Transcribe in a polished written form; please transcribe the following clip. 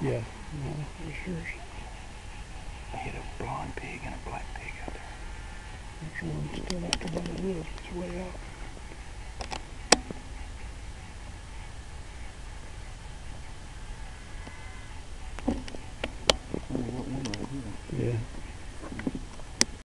Yeah, no, there's yours. I hit a blonde pig and a black pig out there. There's one still out there by the woods. It's way out.